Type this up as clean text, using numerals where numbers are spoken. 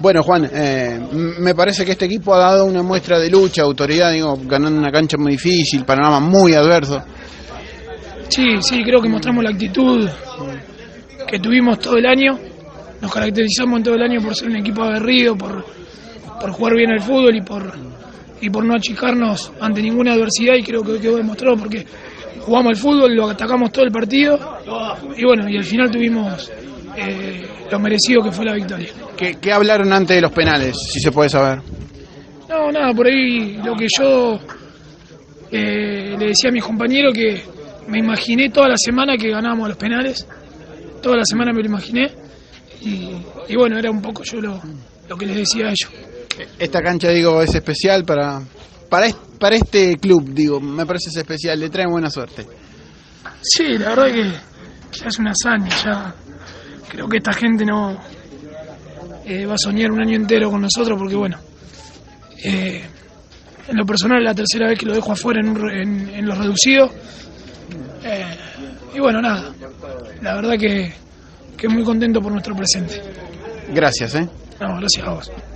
Bueno, Juan, me parece que este equipo ha dado una muestra de lucha, autoridad, digo, ganando una cancha muy difícil, panorama muy adverso. Sí, creo que mostramos la actitud que tuvimos todo el año. Nos caracterizamos en todo el año por ser un equipo aguerrido, por jugar bien al fútbol y por no achicarnos ante ninguna adversidad, y creo que hoy quedó demostrado porque jugamos al fútbol, lo atacamos todo el partido y bueno, y al final tuvimos lo merecido que fue la victoria. ¿Qué hablaron antes de los penales, si se puede saber? No, nada, por ahí lo que yo le decía a mis compañeros, que me imaginé toda la semana que ganábamos los penales, toda la semana me lo imaginé y bueno, era un poco yo lo que les decía a ellos. Esta cancha, digo, es especial para este club, digo, me parece especial, le trae buena suerte. Sí, la verdad que ya es una hazaña, ya creo que esta gente no va a soñar un año entero con nosotros, porque bueno, en lo personal es la tercera vez que lo dejo afuera en los reducidos, y bueno, nada, la verdad que muy contento por nuestro presente. Gracias, No, gracias a vos.